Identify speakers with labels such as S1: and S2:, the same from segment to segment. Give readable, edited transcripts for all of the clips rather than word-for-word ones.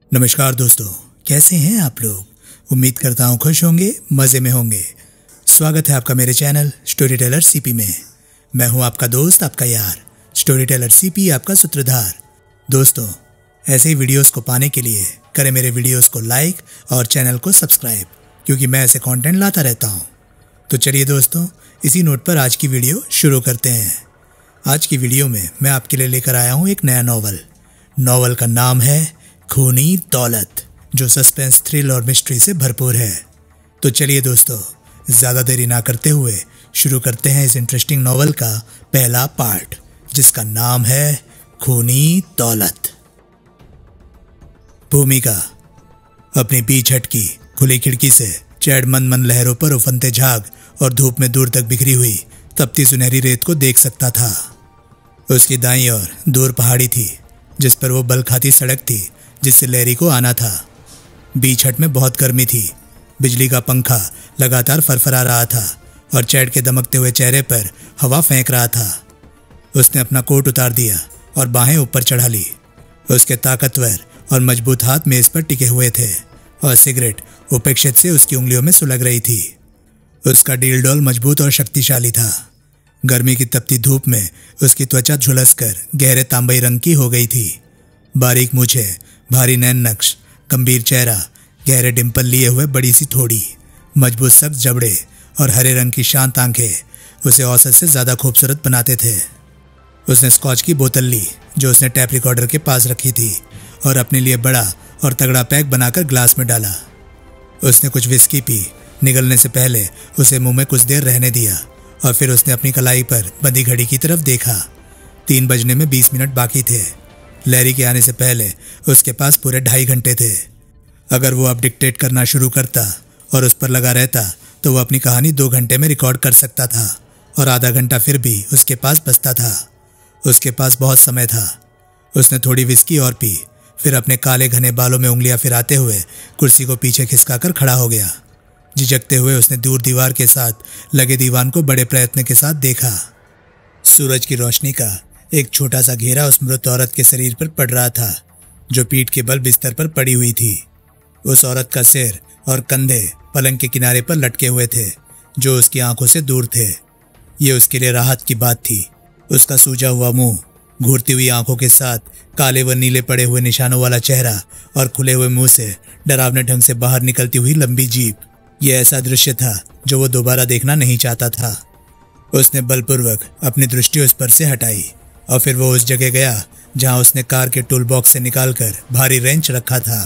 S1: नमस्कार दोस्तों, कैसे हैं आप लोग। उम्मीद करता हूँ खुश होंगे, मज़े में होंगे। स्वागत है आपका मेरे चैनल स्टोरी टेलर सीपी में। मैं हूँ आपका दोस्त, आपका यार, स्टोरी टेलर सीपी, आपका सूत्रधार। दोस्तों, ऐसे ही वीडियोस को पाने के लिए करें मेरे वीडियोस को लाइक और चैनल को सब्सक्राइब, क्योंकि मैं ऐसे कंटेंट लाता रहता हूँ। तो चलिए दोस्तों, इसी नोट पर आज की वीडियो शुरू करते हैं। आज की वीडियो में मैं आपके लिए लेकर आया हूँ एक नया नॉवल का नाम है खूनी दौलत, जो सस्पेंस, थ्रिल और मिस्ट्री से भरपूर है। तो चलिए दोस्तों, ज़्यादा देरी ना करते हुए शुरू करते हैं इस इंटरेस्टिंग नॉवल का पहला पार्ट, जिसका नाम है खूनी दौलत। भूमिका अपनी बीच हट की खुली खिड़की से चैड मन लहरों पर उफनते झाग और धूप में दूर तक बिखरी हुई तपती सुनहरी रेत को देख सकता था। उसकी दाईं ओर दूर पहाड़ी थी, जिस पर वो बल खाती सड़क थी जिससे लहरी को आना था। बीच हट में बहुत गर्मी थी। बिजली का पंखा लगातार फरफरा रहा था और चैड के दमकते हुए चेहरे पर हवा फेंक रहा था। उसने अपना कोट उतार दिया और बाहें ऊपर चढ़ा ली। उसके ताकतवर और मजबूत हाथ मेज पर टिके हुए थे और सिगरेट उपेक्षित से उसकी उंगलियों में सुलग रही थी। उसका डील डोल मजबूत और शक्तिशाली था। गर्मी की तपती धूप में उसकी त्वचा झुलसकर गहरे तांबई रंग की हो गई थी। बारीक मूछें, भारी नैन नक्श, गंभीर चेहरा, गहरे डिंपल लिए हुए बड़ी सी थोड़ी, मजबूत सख्त जबड़े और हरे रंग की शांत आंखें उसे औसत से ज्यादा खूबसूरत बनाते थे। उसने स्कॉच की बोतल ली जो उसने टैप रिकॉर्डर के पास रखी थी और अपने लिए बड़ा और तगड़ा पैक बनाकर ग्लास में डाला। उसने कुछ विस्की पी। निगलने से पहले उसे मुंह में कुछ देर रहने दिया और फिर उसने अपनी कलाई पर बंधी घड़ी की तरफ देखा। 3 बजने में 20 मिनट बाकी थे। लहरी के आने से पहले उसके पास पूरे 2.5 घंटे थे। अगर वो अब डिक्टेट करना शुरू करता और उस पर लगा रहता तो वो अपनी कहानी 2 घंटे में रिकॉर्ड कर सकता था और आधा घंटा फिर भी उसके पास बचता था। उसके पास बहुत समय था। उसने थोड़ी विस्की और पी, फिर अपने काले घने बालों में उंगलियां फिराते हुए कुर्सी को पीछे खिसकाकर खड़ा हो गया। झिझकते हुए उसने दूर दीवार के साथ लगे दीवान को बड़े प्रयत्न के साथ देखा। सूरज की रोशनी का एक छोटा सा घेरा उस मृत औरत के शरीर पर पड़ रहा था, जो पीठ के बल बिस्तर पर पड़ी हुई थी। उस औरत का सिर और कंधे पलंग के किनारे पर लटके हुए थे, जो उसकी आंखों से दूर थे। ये उसके लिए राहत की बात थी। उसका सूजा हुआ मुंह, घूरती हुई आंखों के साथ काले व नीले पड़े हुए निशानों वाला चेहरा और खुले हुए मुंह से डरावने ढंग से बाहर निकलती हुई लंबी जीभ, यह ऐसा दृश्य था जो वो दोबारा देखना नहीं चाहता था। उसने बलपूर्वक अपनी दृष्टि उस पर से हटाई और फिर वो उस जगह गया जहां उसने कार के टूल बॉक्स से निकालकर भारी रेंच रखा था।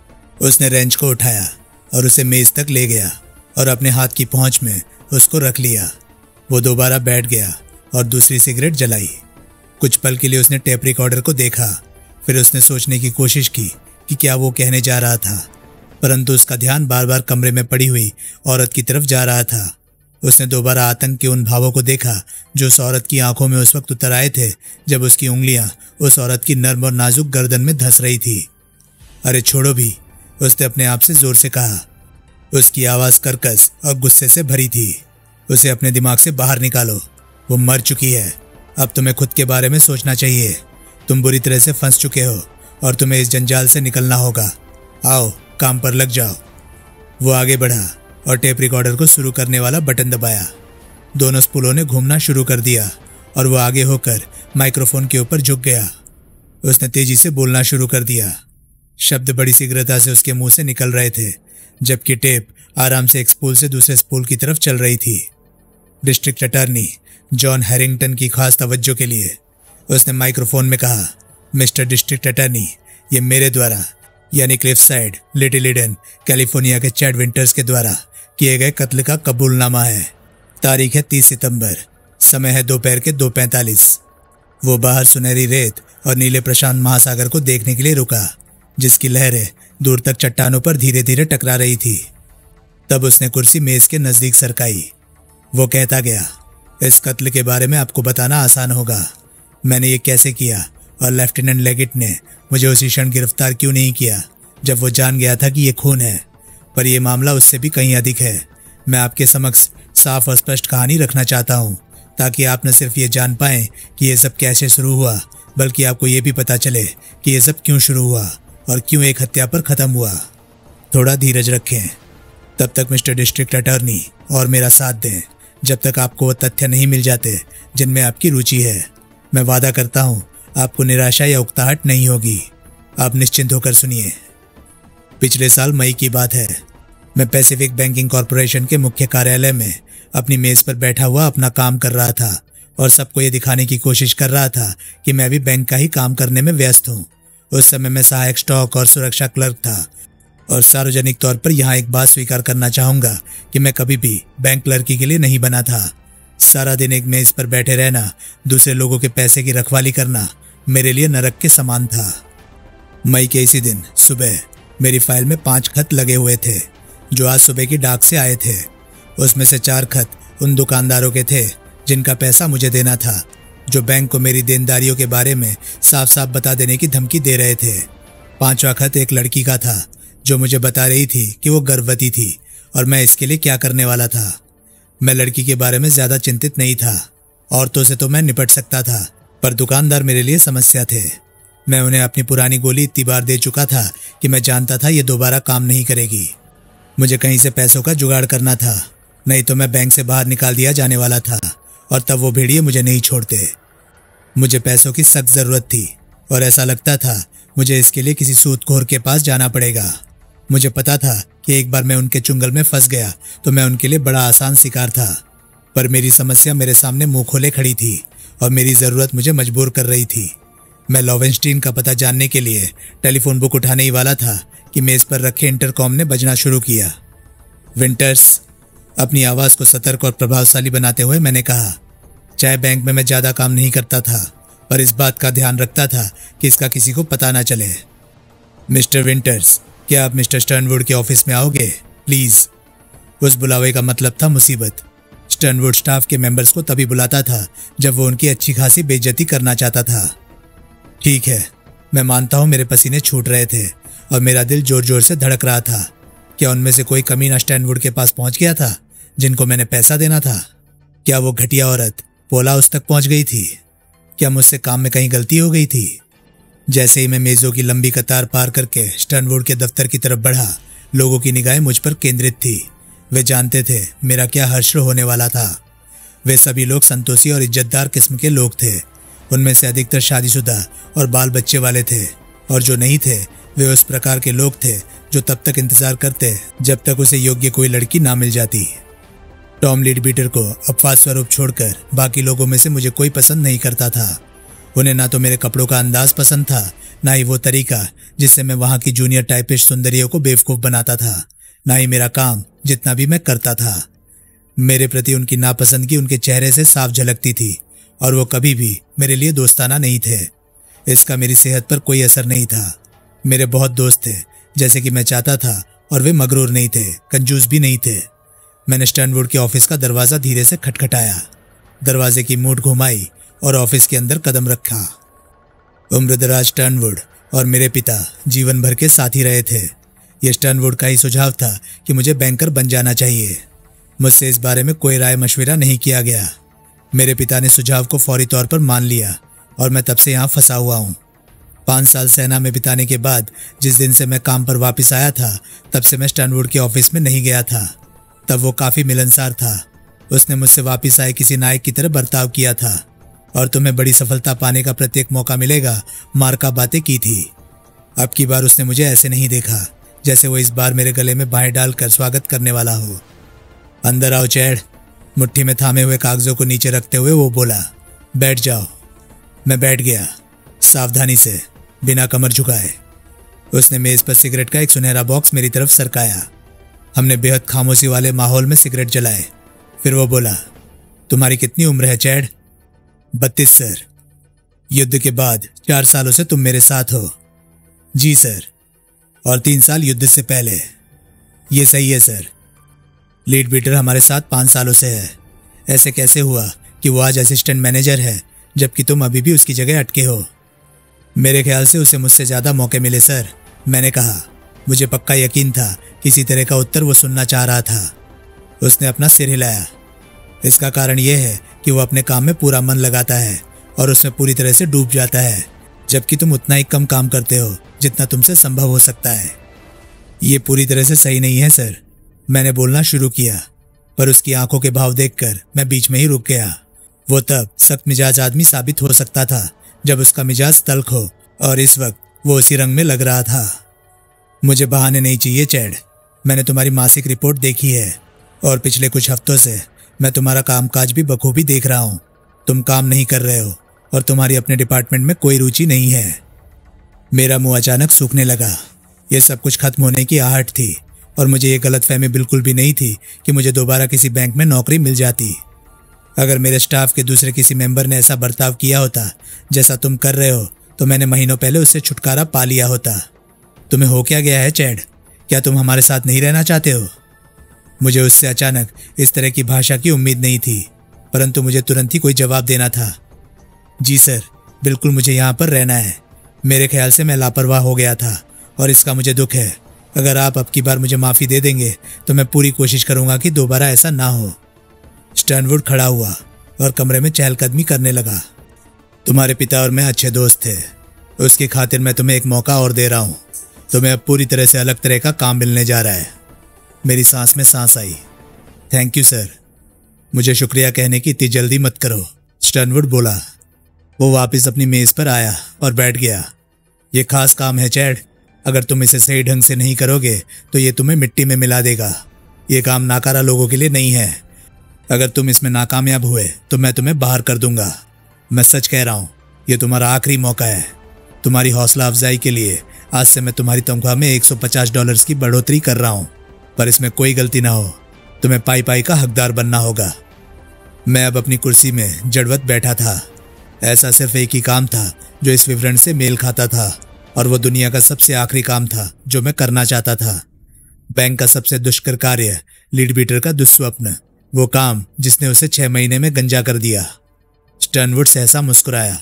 S1: उसने रेंच को उठाया और उसे मेज तक ले गया और अपने हाथ की पहुंच में उसको रख लिया। वो दोबारा बैठ गया और दूसरी सिगरेट जलाई। कुछ पल के लिए उसने टेप रिकॉर्डर को देखा। फिर उसने सोचने की कोशिश की कि क्या वो कहने जा रहा था, परंतु उसका ध्यान बार बार कमरे में पड़ी हुई औरत की तरफ जा रहा था। उसने दोबारा आतंक के उन भावों को देखा जो उस औरत की आंखों में उस वक्त उतर आए थे जब उसकी उंगलियां उस औरत की नर्म और नाजुक गर्दन में धंस रही थी। अरे छोड़ो भी, उसने अपने आप से जोर से कहा। उसकी आवाज कर्कश और गुस्से से भरी थी। उसे अपने दिमाग से बाहर निकालो। वो मर चुकी है। अब तुम्हें खुद के बारे में सोचना चाहिए। तुम बुरी तरह से फंस चुके हो और तुम्हें इस जंजाल से निकलना होगा। आओ, काम पर लग जाओ। वो आगे बढ़ा और टेप रिकॉर्डर को शुरू करने वाला बटन दबाया। दोनों स्पूलों ने घूमना शुरू कर दिया और वो आगे होकर माइक्रोफोन के ऊपर झुक गया। उसने तेजी से बोलना शुरू कर दिया। शब्द बड़ी शीघ्रता से उसके मुंह से निकल रहे थे, जबकि टेप आराम से एक स्पूल से दूसरे स्पूल की तरफ चल रही थी। डिस्ट्रिक्ट अटॉर्नी जॉन हैरिंगटन की खास तवज्जो के लिए उसने माइक्रोफोन में कहा, मिस्टर डिस्ट्रिक्ट अटॉर्नी, ये मेरे द्वारा यानी cliff side, little Eden, California के चैड विंटर्स के द्वारा किए गए कत्ल का कबूलनामा है। तारीख है 30 सितंबर। समय है दोपहर के 2:45। वो बाहर सुनहरी रेत और नीले प्रशांत महासागर को देखने के लिए रुका, जिसकी लहरें दूर तक चट्टानों पर धीरे धीरे टकरा रही थी। तब उसने कुर्सी मेज के नजदीक सरकाई। वो कहता गया, इस कत्ल के बारे में आपको बताना आसान होगा। मैंने ये कैसे किया और लेफ्टिनेंट लेगिट ने मुझे उसी क्षण गिरफ्तार क्यों नहीं किया जब वो जान गया था कि ये खून है। पर यह मामला उससे भी कहीं अधिक है। मैं आपके समक्ष साफ और स्पष्ट कहानी रखना चाहता हूँ, ताकि आप न सिर्फ ये जान पाएं कि ये सब कैसे शुरू हुआ, बल्कि आपको ये भी पता चले कि ये सब क्यों शुरू हुआ और क्यों एक हत्या पर खत्म हुआ। थोड़ा धीरज रखें। तब तक मिस्टर डिस्ट्रिक्ट अटॉर्नी और मेरा साथ दें जब तक आपको वो तथ्य नहीं मिल जाते जिनमें आपकी रुचि है। मैं वादा करता हूँ आपको निराशा या उकताहट नहीं होगी। आप निश्चिंत होकर सुनिए। पिछले साल मई की बात है। मैं पैसिफिक बैंकिंग कॉरपोरेशन के मुख्य कार्यालय में अपनी मेज पर बैठा हुआ अपना काम कर रहा था और सबको ये दिखाने की कोशिश कर रहा था कि मैं भी बैंक का ही काम करने में व्यस्त हूँ। उस समय मैं सहायक स्टॉक और सुरक्षा क्लर्क था और सार्वजनिक तौर पर यहाँ एक बात स्वीकार करना चाहूंगा कि मैं कभी भी बैंक क्लर्की के लिए नहीं बना था। सारा दिन एक मेज पर बैठे रहना, दूसरे लोगों के पैसे की रखवाली करना मेरे लिए नरक के समान था। मई के इसी दिन सुबह मेरी फाइल में 5 खत लगे हुए थे जो आज सुबह की डाक से आए थे। उसमें से 4 खत उन दुकानदारों के थे जिनका पैसा मुझे देना था, जो बैंक को मेरी देनदारियों के बारे में साफ साफ बता देने की धमकी दे रहे थे। 5वां खत एक लड़की का था जो मुझे बता रही थी कि वो गर्भवती थी और मैं इसके लिए क्या करने वाला था। मैं लड़की के बारे में ज्यादा चिंतित नहीं था। औरतों से तो मैं निपट सकता था, पर दुकानदार मेरे लिए समस्या थे। मैं उन्हें अपनी पुरानी गोली इतनी बार दे चुका था कि मैं जानता था ये दोबारा काम नहीं करेगी। मुझे कहीं से पैसों का जुगाड़ करना था, नहीं तो मैं बैंक से बाहर निकाल दिया जाने वाला था और तब वो भेड़िए मुझे नहीं छोड़ते। मुझे पैसों की सख्त जरूरत थी और ऐसा लगता था मुझे इसके लिए किसी सूदखोर के पास जाना पड़ेगा। मुझे पता था कि एक बार मैं उनके चुंगल में फंस गया तो मैं उनके लिए बड़ा आसान शिकार था, पर मेरी समस्या मेरे सामने मुंह खोले खड़ी थी और मेरी जरूरत मुझे मजबूर कर रही थी। मैं लोवेंस्टीन का पता जानने के लिए टेलीफोन बुक उठाने ही वाला था कि मेज पर रखे इंटरकॉम ने बजना शुरू किया। विंटर्स, अपनी आवाज को सतर्क और प्रभावशाली बनाते हुए मैंने कहा। चाहे बैंक में मैं ज्यादा काम नहीं करता था, पर इस बात का ध्यान रखता था कि इसका किसी को पता ना चले। मिस्टर विंटर्स, क्या आप मिस्टर स्टर्नवुड के ऑफिस में आओगे प्लीज? उस बुलावे का मतलब था मुसीबत। स्टर्नवुड स्टाफ के मेंबर्स को तभी बुलाता था जब वो उनकी अच्छी खासी बेइज्जती करना चाहता था। ठीक है, मैं मानता हूं मेरे पसीने छूट रहे थे और मेरा दिल जोर जोर से धड़क रहा था। क्या उनमें से कोई कमीना स्टर्नवुड के पास पहुंच गया था जिनको मैंने पैसा देना था? क्या वो घटिया औरत पोला उस तक पहुंच गई थी? क्या मुझसे काम में कहीं गलती हो गई थी? जैसे ही मैं मेजों की लंबी कतार पार करके स्टर्नवुड के दफ्तर की तरफ बढ़ा, लोगों की निगाहें मुझ पर केंद्रित थी। वे जानते थे मेरा क्या हश्र होने वाला था। वे सभी लोग संतोषी और इज्जतदार किस्म के लोग थे। उनमें से अधिकतर शादीशुदा और बाल बच्चे वाले थे, और जो नहीं थे वे उस प्रकार के लोग थे जो तब तक इंतजार करते जब तक उसे योग्य कोई लड़की ना मिल जाती। टॉम लीडबीटर को अपवाद स्वरूप छोड़कर बाकी लोगों में से मुझे कोई पसंद नहीं करता था। उन्हें ना तो मेरे कपड़ों का अंदाज पसंद था, ना ही वो तरीका जिससे मैं वहां की जूनियर टाइपिस्ट सुंदरियों को बेवकूफ बनाता था, ना ही मेरा काम जितना भी मैं करता था। मेरे प्रति उनकी नापसंदगी उनके चेहरे से साफ झलकती थी और वो कभी भी मेरे लिए दोस्ताना नहीं थे। इसका मेरी सेहत पर कोई असर नहीं था। मेरे बहुत दोस्त थे जैसे कि मैं चाहता था, और वे मगरूर नहीं थे, कंजूस भी नहीं थे। मैंने स्टर्नवुड के ऑफिस का दरवाजा धीरे से खटखटाया, दरवाजे की मूठ घुमाई और ऑफिस के अंदर कदम रखा। उम्रदराज स्टर्नवुड और मेरे पिता जीवन भर के साथी रहे थे। यह स्टर्नवुड का ही सुझाव था कि मुझे बैंकर बन जाना चाहिए। मुझसे इस बारे में कोई राय मशविरा नहीं किया गया। मेरे पिता ने सुझाव को फौरी तौर पर मान लिया और मैं तब से यहाँ फंसा हुआ हूँ। 5 साल सेना में बिताने के बाद जिस दिन से मैं काम पर वापस आया था, तब से मैं स्टर्नवुड के ऑफिस में नहीं गया था। तब वो काफी मिलनसार था। उसने मुझसे वापस आए किसी नायक की तरह बर्ताव किया था और तुम्हें बड़ी सफलता पाने का प्रत्येक मौका मिलेगा मार्का बातें की थी। अब की बार उसने मुझे ऐसे नहीं देखा जैसे वो इस बार मेरे गले में बाहें डालकर स्वागत करने वाला हो। अंदर आओ चैड। मुट्ठी में थामे हुए कागजों को नीचे रखते हुए वो बोला, बैठ जाओ। मैं बैठ गया, सावधानी से, बिना कमर झुकाए। उसने मेज पर सिगरेट का एक सुनहरा बॉक्स मेरी तरफ सरकाया। हमने बेहद खामोशी वाले माहौल में सिगरेट जलाए। फिर वो बोला, तुम्हारी कितनी उम्र है चैड? 32 सर। युद्ध के बाद 4 सालों से तुम मेरे साथ हो? जी सर। और 3 साल युद्ध से पहले? ये सही है सर। लीडबीटर हमारे साथ 5 सालों से है। ऐसे कैसे हुआ कि वो आज असिस्टेंट मैनेजर है जबकि तुम अभी भी उसकी जगह अटके हो? मेरे ख्याल से उसे मुझसे ज्यादा मौके मिले सर, मैंने कहा। मुझे पक्का यकीन था किसी तरह का उत्तर वो सुनना चाह रहा था। उसने अपना सिर हिलाया। इसका कारण यह है कि वो अपने काम में पूरा मन लगाता है और उसमें पूरी तरह से डूब जाता है। जबकि तुम उतना ही कम काम करते हो जितना तुमसे संभव हो सकता है। ये पूरी तरह से सही नहीं है सर। मैंने बोलना शुरू किया, पर उसकी आंखों के भाव देखकर मैं बीच में ही रुक गया। वो तब सख्त मिजाज आदमी साबित हो सकता था जब उसका मिजाज तल्ख हो, और इस वक्त वो उसी रंग में लग रहा था। मुझे बहाने नहीं चाहिए चैड। मैंने तुम्हारी मासिक रिपोर्ट देखी है और पिछले कुछ हफ्तों से मैं तुम्हारा कामकाज भी बखूबी देख रहा हूँ। तुम काम नहीं कर रहे हो और तुम्हारी अपने डिपार्टमेंट में कोई रुचि नहीं है। मेरा मुंह अचानक सूखने लगा। ये सब कुछ खत्म होने की आहट थी और मुझे ये गलतफहमी बिल्कुल भी नहीं थी कि मुझे दोबारा किसी बैंक में नौकरी मिल जाती। अगर मेरे स्टाफ के दूसरे किसी मेंबर ने ऐसा बर्ताव किया होता जैसा तुम कर रहे हो तो मैंने महीनों पहले उससे छुटकारा पा लिया होता। तुम्हें हो क्या गया है चैड? क्या तुम हमारे साथ नहीं रहना चाहते हो? मुझे उससे अचानक इस तरह की भाषा की उम्मीद नहीं थी, परंतु मुझे तुरंत ही कोई जवाब देना था। जी सर, बिल्कुल मुझे यहाँ पर रहना है। मेरे ख्याल से मैं लापरवाह हो गया था और इसका मुझे दुख है। अगर आप अब की बार मुझे माफ़ी दे देंगे तो मैं पूरी कोशिश करूंगा कि दोबारा ऐसा ना हो। स्टर्नवुड खड़ा हुआ और कमरे में चहलकदमी करने लगा। तुम्हारे पिता और मैं अच्छे दोस्त थे। उसकी खातिर मैं तुम्हें एक मौका और दे रहा हूँ। तुम्हें अब पूरी तरह से अलग तरह का काम मिलने जा रहा है। मेरी सांस में सांस आई। Thank you sir. मुझे शुक्रिया कहने की इतनी जल्दी मत करो, स्टर्नवुड बोला। वो वापस अपनी मेज पर आया और बैठ गया। ये खास काम है चैड। अगर तुम इसे सही ढंग से नहीं करोगे तो ये तुम्हें मिट्टी में मिला देगा। ये काम नाकारा लोगों के लिए नहीं है। अगर तुम इसमें नाकामयाब हुए तो मैं तुम्हें बाहर कर दूंगा। मैं सच कह रहा हूँ, ये तुम्हारा आखिरी मौका है। तुम्हारी हौसला अफजाई के लिए आज से मैं तुम्हारी तनख्वाह में $150 की बढ़ोतरी कर रहा हूँ, पर इसमें कोई गलती ना हो। तुम्हें पाई पाई का हकदार बनना होगा। मैं अब अपनी कुर्सी में जड़वत बैठा था। ऐसा सिर्फ एक ही काम था जो इस विवरण से मेल खाता था, और वो दुनिया का सबसे आखिरी काम था जो मैं करना चाहता था। बैंक का सबसे दुष्कर कार्य, लीडबीटर का दुस्वप्न, वो काम जिसने उसे 6 महीने में गंजा कर दिया। स्टर्नवुड सहसा मुस्कुराया।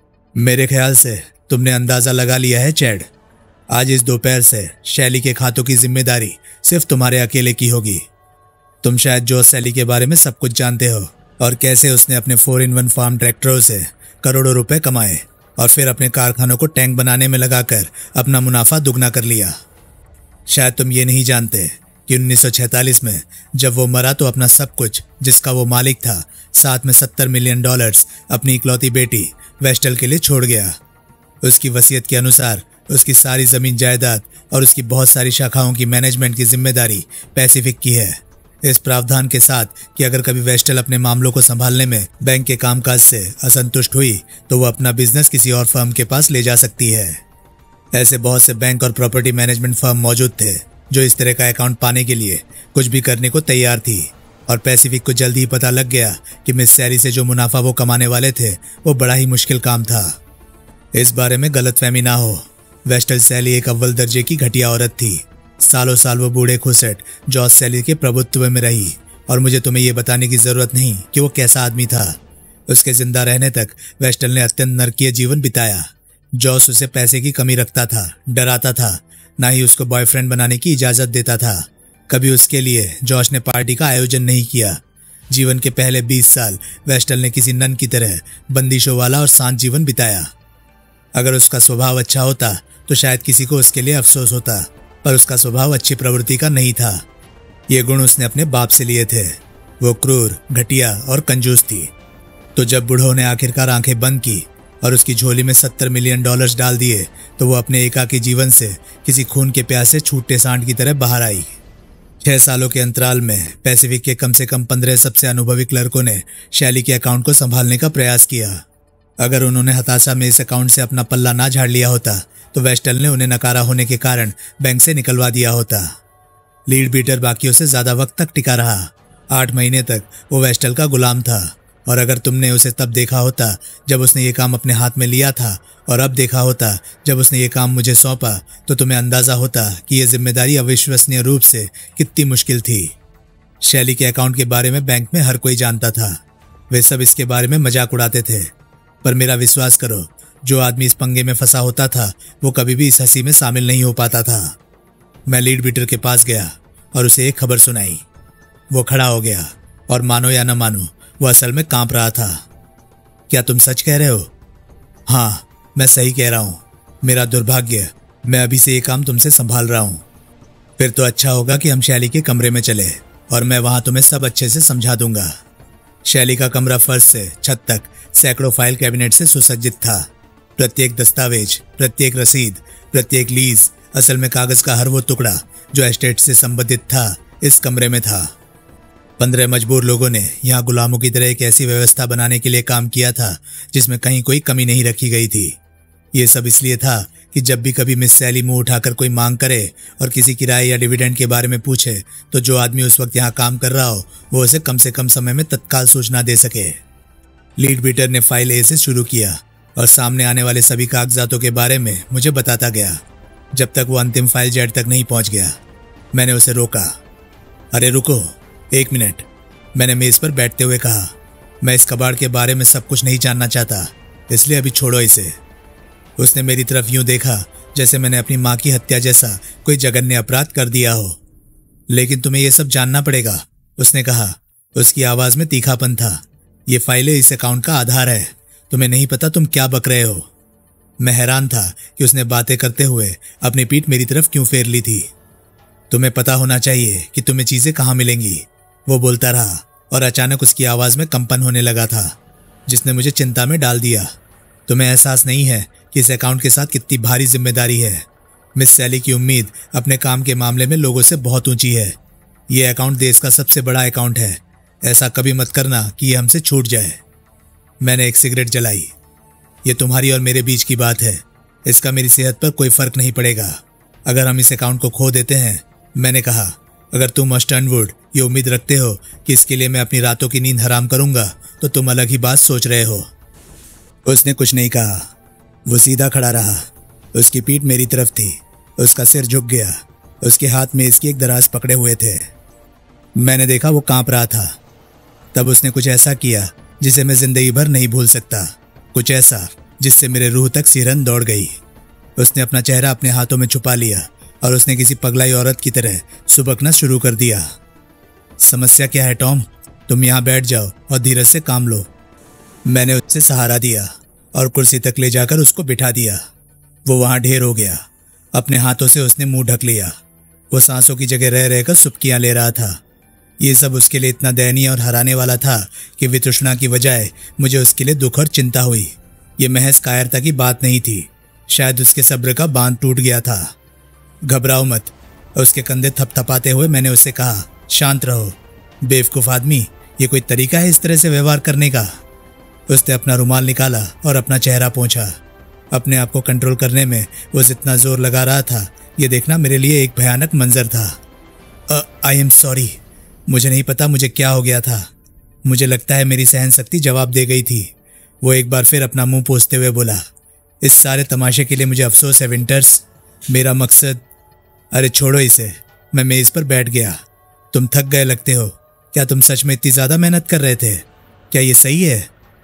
S1: मेरे ख्याल से तुमने अंदाजा लगा लिया है चैड। आज इस दोपहर से शैली के खातों की जिम्मेदारी सिर्फ तुम्हारे अकेले की होगी। तुम शायद जॉस शैली के बारे में सब कुछ जानते हो और कैसे उसने अपने 4-in-1 फार्म ट्रैक्टरों से करोड़ों रुपए कमाए और फिर अपने कारखानों को टैंक बनाने में लगाकर अपना मुनाफा दुगना कर लिया। शायद तुम ये नहीं जानते कि 1946 में जब वो मरा तो अपना सब कुछ जिसका वो मालिक था, साथ में $70 मिलियन अपनी इकलौती बेटी वेस्टल के लिए छोड़ गया। उसकी वसीयत के अनुसार उसकी सारी जमीन जायदाद और उसकी बहुत सारी शाखाओं की मैनेजमेंट की जिम्मेदारी पैसिफिक की है, इस प्रावधान के साथ कि अगर कभी वेस्टल अपने मामलों को संभालने में बैंक के कामकाज से असंतुष्ट हुई तो वो अपना बिजनेस किसी और फर्म के पास ले जा सकती है। ऐसे बहुत से बैंक और प्रॉपर्टी मैनेजमेंट फर्म मौजूद थे जो इस तरह का अकाउंट पाने के लिए कुछ भी करने को तैयार थी, और पैसिफिक को जल्दी ही पता लग गया कि मिस सैरी से जो मुनाफा वो कमाने वाले थे वो बड़ा ही मुश्किल काम था। इस बारे में गलतफहमी ना हो, वेस्टल सैली एक अव्वल दर्जे की घटिया औरत थी। सालों साल वो बूढ़े खुसट जॉस सैली के प्रभुत्व में रही, और मुझे तुम्हें यह बताने की जरूरत नहीं कि वो कैसा आदमी था। उसके जिंदा रहने तक वेस्टल ने अत्यंत नरकीय जीवन बिताया। जॉस उसे पैसे की कमी रखता था, डराता था, ना ही उसको बॉयफ्रेंड बनाने की इजाजत देता था। कभी उसके लिए जॉश ने पार्टी का आयोजन नहीं किया। जीवन के पहले 20 साल वेस्टल ने किसी नन की तरह बंदिशों वाला और शांत जीवन बिताया। अगर उसका स्वभाव अच्छा होता तो शायद किसी को उसके लिए अफसोस होता, पर उसका स्वभाव अच्छी प्रवृत्ति का नहीं था। ये गुण उसने अपने बाप से लिए थे। वो क्रूर, घटिया और कंजूस थी। तो जब बूढ़ों ने आखिरकार आंखें बंद की और उसकी झोली में $70 मिलियन डाल दिए तो वो अपने एकाकी जीवन से किसी खून के प्यासे छूटे सांड की तरह बाहर आई। 6 सालों के अंतराल में पैसिफिक के कम से कम 15 सबसे अनुभवी क्लर्कों ने शैली के अकाउंट को संभालने का प्रयास किया। अगर उन्होंने हताशा में इस अकाउंट से अपना पल्ला ना झाड़ लिया होता तो वेस्टल ने उन्हें नकारा होने के कारण बैंक से निकलवा दिया होता। लीड बीटर बाकियों से ज्यादा वक्त तक टिका रहा। 8 महीने तक वो वेस्टल का गुलाम था, और अगर तुमने उसे तब देखा होता जब उसने ये काम अपने हाथ में लिया था और अब देखा होता जब उसने ये काम मुझे सौंपा तो तुम्हें अंदाजा होता कि यह जिम्मेदारी अविश्वसनीय रूप से कितनी मुश्किल थी। शैली के अकाउंट के बारे में बैंक में हर कोई जानता था। वे सब इसके बारे में मजाक उड़ाते थे, पर मेरा विश्वास करो, जो आदमी इस पंगे में फंसा होता था वो कभी भी इस हंसी में शामिल नहीं हो पाता था। मैं लीड बीटर के पास गया और उसे एक खबर सुनाई। वो खड़ा हो गया और मानो या न मानो वो असल में कांप रहा था। क्या तुम सच कह रहे हो? हाँ, मैं सही कह रहा हूँ। मेरा दुर्भाग्य, मैं अभी से ये काम तुमसे संभाल रहा हूँ। फिर तो अच्छा होगा कि हम शैली के कमरे में चले और मैं वहां तुम्हें सब अच्छे से समझा दूंगा। शैली का कमरा फर्श से छत तक सैकड़ों फाइल कैबिनेट से सुसज्जित था। प्रत्येक दस्तावेज, प्रत्येक रसीद, प्रत्येक लीज, असल में कागज का हर वो टुकड़ा जो एस्टेट से संबंधित था, इस कमरे में था। 15 मजबूर लोगों ने यहाँ गुलामों की तरह एक ऐसी व्यवस्था बनाने के लिए काम किया था जिसमें कहीं कोई कमी नहीं रखी गई थी। ये सब इसलिए था कि जब भी कभी मिस सैली मुंह उठाकर कोई मांग करे और किसी किराए या डिविडेंड के बारे में पूछे तो जो आदमी उस वक्त यहाँ काम कर रहा हो वो उसे कम से कम समय में तत्काल सूचना दे सके। लीड बीटर ने फाइल ए से शुरू किया और सामने आने वाले सभी कागजातों के बारे में मुझे बताता गया जब तक वो अंतिम फाइल जेड तक नहीं पहुंच गया। मैंने उसे रोका। अरे रुको, 1 मिनट, मैंने मेज पर बैठते हुए कहा। मैं इस कबाड़ के बारे में सब कुछ नहीं जानना चाहता, इसलिए अभी छोड़ो इसे। उसने मेरी तरफ यूं देखा जैसे मैंने अपनी माँ की हत्या जैसा कोई जघन्य अपराध कर दिया हो। लेकिन तुम्हें यह सब जानना पड़ेगा, उसने कहा। उसकी आवाज में तीखापन था। ये फाइलें इस अकाउंट का आधार है। तुम्हें नहीं पता तुम क्या बक रहे हो। मैं हैरान था कि उसने बातें करते हुए अपनी पीठ मेरी तरफ क्यों फेर ली थी। तुम्हें पता होना चाहिए कि तुम्हें चीजें कहाँ मिलेंगी, वो बोलता रहा और अचानक उसकी आवाज में कंपन होने लगा था जिसने मुझे चिंता में डाल दिया। तुम्हें एहसास नहीं है कि इस अकाउंट के साथ कितनी भारी जिम्मेदारी है। मिस सैली की उम्मीद अपने काम के मामले में लोगों से बहुत ऊंची है। ये अकाउंट देश का सबसे बड़ा अकाउंट है। ऐसा कभी मत करना कि ये हमसे छूट जाए। मैंने एक सिगरेट जलाई। ये तुम्हारी और मेरे बीच की बात है। इसका मेरी सेहत पर कोई फर्क नहीं पड़ेगा अगर हम इस अकाउंट को खो देते हैं, मैंने कहा। अगर तुम और स्टर्नवुड ये उम्मीद रखते हो कि इसके लिए मैं अपनी रातों की नींद हराम करूंगा तो तुम अलग ही बात सोच रहे हो। उसने कुछ नहीं कहा। वो सीधा खड़ा रहा। उसकी पीठ मेरी तरफ थी। उसका सिर झुक गया। उसके हाथ में इसकी एक दराज पकड़े हुए थे। मैंने देखा वो कांप रहा था। तब उसने कुछ ऐसा किया जिसे मैं जिंदगी भर नहीं भूल सकता। कुछ ऐसा जिससे मेरे रूह तक सिरन दौड़ गई। उसने अपना चेहरा अपने हाथों में छुपा लिया और उसने किसी पगलाई औरत की तरह सुबकना शुरू कर दिया। समस्या क्या है टॉम? तुम यहाँ बैठ जाओ और धीरज से काम लो। मैंने उससे सहारा दिया और कुर्सी तक ले जाकर उसको बिठा दिया। वो वहां ढेर हो गया। अपने हाथों से उसने मुंह ढक लिया। वो सांसों की जगह रह रहकर सुबकियां ले रहा था। ये सब उसके लिए इतना दयनीय और हराने वाला था कि वितृष्णा की बजाय मुझे उसके लिए दुख और चिंता हुई। ये महज कायरता की बात नहीं थी। शायद उसके सब्र का बांध टूट गया था। घबराओ मत, उसके कंधे थपथपाते हुए मैंने उससे कहा। शांत रहो बेवकूफ आदमी, ये कोई तरीका है इस तरह से व्यवहार करने का? उसने अपना रुमाल निकाला और अपना चेहरा पोंछा। अपने आप को कंट्रोल करने में वो जितना जोर लगा रहा था, ये देखना मेरे लिए एक भयानक मंजर था। आई एम सॉरी, मुझे नहीं पता मुझे क्या हो गया था। मुझे लगता है मेरी सहन शक्ति जवाब दे गई थी। वो एक बार फिर अपना मुंह पोंछते हुए बोला। इस सारे तमाशे के लिए मुझे अफसोस है विंटर्स। मेरा मकसद। अरे छोड़ो इसे। मैं मेज पर बैठ गया। तुम थक गए लगते हो। क्या तुम सच में इतनी ज्यादा मेहनत कर रहे थे? क्या ये सही है?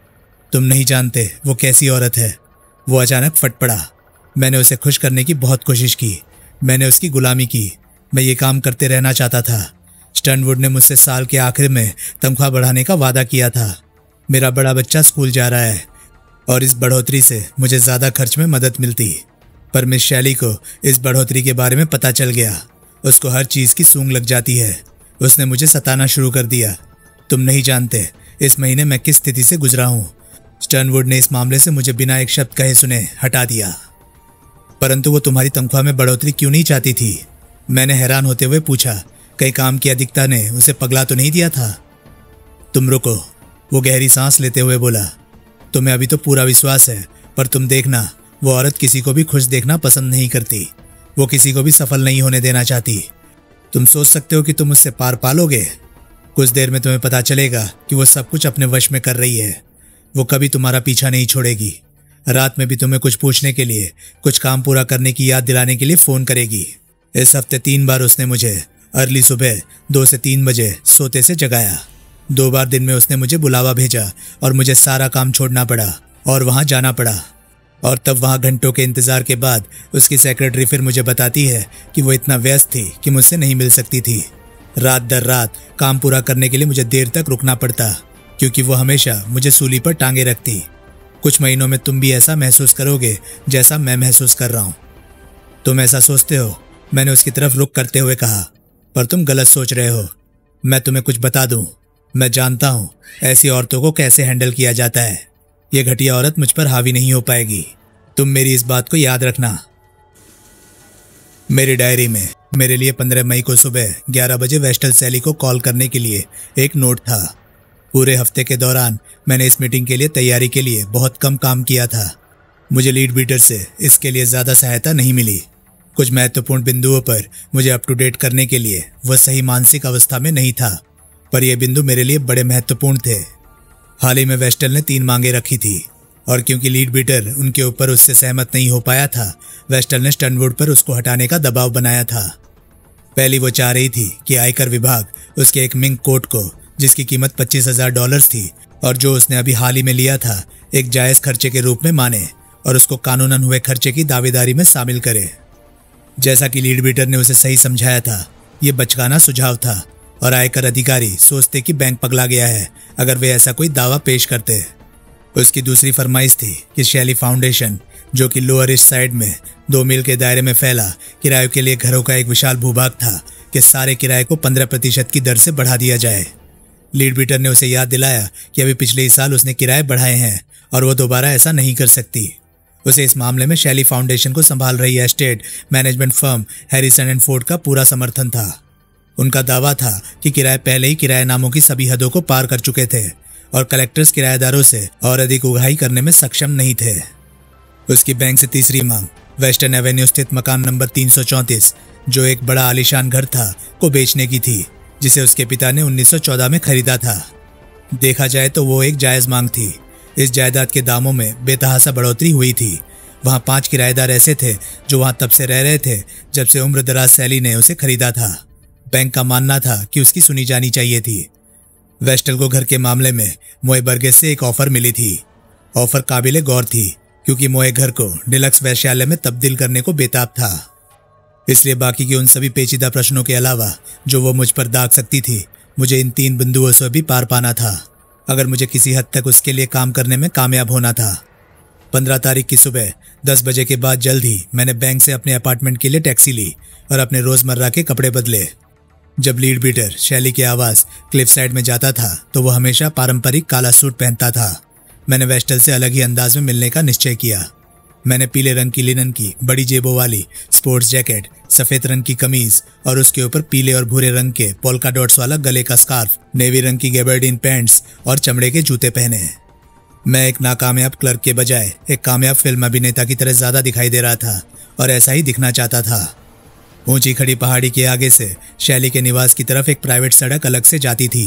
S1: तुम नहीं जानते वो कैसी औरत है। वो अचानक फट पड़ा। मैंने उसे खुश करने की बहुत कोशिश की। मैंने उसकी गुलामी की। मैं ये काम करते रहना चाहता था। स्टर्नवुड ने मुझसे साल के आखिर में तनख्वाह बढ़ाने का वादा किया था। मेरा बड़ा बच्चा स्कूल जा रहा है और इस बढ़ोतरी से मुझे ज्यादा खर्च में मदद मिलती। पर मिस शैली को इस बढ़ोतरी के बारे में पता चल गया। उसको हर चीज की सूंघ लग जाती है। उसने मुझे सताना शुरू कर दिया। तुम नहीं जानते इस महीने मैं किस स्थिति से गुजरा हूं। स्टर्नवुड ने इस मामले से मुझे बिना एक शब्द कहे सुने हटा दिया। परंतु वो तुम्हारी तनख्वाह में बढ़ोतरी क्यों नहीं चाहती थी? मैंने हैरान होते हुए पूछा। कई काम की अधिकता ने उसे पगला तो नहीं दिया था? तुम रुको, वो गहरी सांस लेते हुए बोला। तुम्हें अभी तो पूरा विश्वास है, पर तुम देखना, वो औरत किसी को भी खुश देखना पसंद नहीं करती। वो किसी को भी सफल नहीं होने देना चाहती। तुम सोच सकते हो कि तुम उससे पार पालोगे? कुछ देर में तुम्हें पता चलेगा कि वो सब कुछ अपने वश में कर रही है। वो कभी तुम्हारा पीछा नहीं छोड़ेगी। रात में भी तुम्हें कुछ पूछने के लिए, कुछ काम पूरा करने की याद दिलाने के लिए फोन करेगी। इस हफ्ते 3 बार उसने मुझे अर्ली सुबह 2 से 3 बजे सोते से जगाया। 2 बार दिन में उसने मुझे बुलावा भेजा और मुझे सारा काम छोड़ना पड़ा और वहां जाना पड़ा। और तब वहां घंटों के इंतजार के बाद उसकी सेक्रेटरी फिर मुझे बताती है कि वो इतना व्यस्त थी कि मुझसे नहीं मिल सकती थी। रात दर रात काम पूरा करने के लिए मुझे देर तक रुकना पड़ता, क्योंकि वो हमेशा मुझे सूली पर टांगे रखती। कुछ महीनों में तुम भी ऐसा महसूस करोगे जैसा मैं महसूस कर रहा हूं। तुम ऐसा सोचते हो, मैंने उसकी तरफ रुख करते हुए कहा, पर तुम गलत सोच रहे हो। मैं तुम्हें कुछ बता दूं, मैं जानता हूं ऐसी औरतों को कैसे हैंडल किया जाता है। ये घटिया औरत मुझ पर हावी नहीं हो पाएगी। तुम मेरी इस बात को याद रखना। मेरी डायरी में मेरे लिए 15 मई को सुबह 11 बजे वेस्टल सैली को कॉल करने के लिए एक नोट था। पूरे हफ्ते के दौरान मैंने इस मीटिंग के लिए तैयारी के लिए बहुत कम काम किया था। मुझे लीड बीटर से इसके लिए ज्यादा सहायता नहीं मिली। कुछ महत्वपूर्ण बिंदुओं पर मुझे अप टू डेट करने के लिए वह सही मानसिक अवस्था में नहीं था, पर यह बिंदु मेरे लिए बड़े महत्वपूर्ण थे। हाल ही में वेस्टल ने 3 मांगे रखी थी और क्योंकि लीड बीटर उनके ऊपर उससे सहमत नहीं हो पाया था, वेस्टल ने स्टर्नवुड पर उसको हटाने का दबाव बनाया था। पहली वो चाह रही थी कि आयकर विभाग उसके एक मिंक कोट को, जिसकी कीमत $25,000 थी और जो उसने अभी हाल ही में लिया था, एक जायज खर्चे के रूप में माने और उसको कानूनन हुए खर्चे की दावेदारी में शामिल करे। जैसा कि लीड बीटर ने उसे सही समझाया था, ये बचकाना सुझाव था और आयकर अधिकारी सोचते कि बैंक पगला गया है अगर वे ऐसा कोई दावा पेश करते। उसकी दूसरी फरमाइश थी कि शैली फाउंडेशन, जो कि लोअर ईस्ट साइड में 2 मील के दायरे में फैला किरायों के लिए घरों का एक विशाल भूभाग था, कि सारे किराए को 15% की दर से बढ़ा दिया जाए। लीड बीटर ने उसे याद दिलाया कि अभी पिछले ही साल उसने किराए बढ़ाए हैं और वो दोबारा ऐसा नहीं कर सकती। उसे इस मामले में शैली फाउंडेशन को संभाल रही estate management firm Harrison and Ford का पूरा समर्थन था। उनका दावा था कि किराए पहले ही किराएनामों की सभी हदों को पार कर चुके थे और कलेक्टर्स किराएदारों से और अधिक उगाही करने में सक्षम नहीं थे। उसकी बैंक से तीसरी मांग वेस्टर्न एवेन्यू स्थित मकान नंबर 334, जो एक बड़ा आलीशान घर था, को बेचने की थी, जिसे उसके पिता ने 1914 में खरीदा था। देखा जाए तो वो एक जायज मांग थी। इस जायदाद के दामों में बेतहासा बढ़ोतरी हुई थी। वहां 5 किराएदार ऐसे थे जो वहां तब से रह रहे थे जब से उम्रदराज सैली ने उसे खरीदा था। बैंक का मानना था कि उसकी सुनी जानी चाहिए थी। वेस्टल को घर के मामले में मोए बर्गेस से एक ऑफर मिली थी। ऑफर काबिले गौर थी क्योंकि मोए घर को डिलक्स वैश्यालय में तब्दील करने को बेताब था। इसलिए बाकी के उन सभी पेचीदा प्रश्नों के अलावा जो वो मुझ पर दाग सकती थी, मुझे इन 3 बिंदुओं से भी पार पाना था अगर मुझे किसी हद तक उसके लिए काम करने में कामयाब होना था। 15 तारीख की सुबह 10 बजे के बाद जल्द ही मैंने बैंक से अपने अपार्टमेंट के लिए टैक्सी ली और अपने रोजमर्रा के कपड़े बदले। जब लीड बीटर शैली के आवास क्लिफ साइड में जाता था तो वो हमेशा पारंपरिक काला सूट पहनता था। मैंने वेस्टल से अलग ही अंदाज में मिलने का निश्चय किया। मैंने पीले रंग की लिनन की बड़ी जेबों वाली स्पोर्ट्स जैकेट, सफेद रंग की कमीज और उसके ऊपर पीले और भूरे रंग के पोल्का डॉट्स वाला गले का स्कार्फ, नेवी रंग की गैबर्डीन पैंट्स और चमड़े के जूते पहने। मैं एक नाकामयाब क्लर्क के बजाय एक कामयाब फिल्म अभिनेता की तरह ज्यादा दिखाई दे रहा था और ऐसा ही दिखना चाहता था। ऊंची खड़ी पहाड़ी के आगे से शैली के निवास की तरफ एक प्राइवेट सड़क अलग से जाती थी।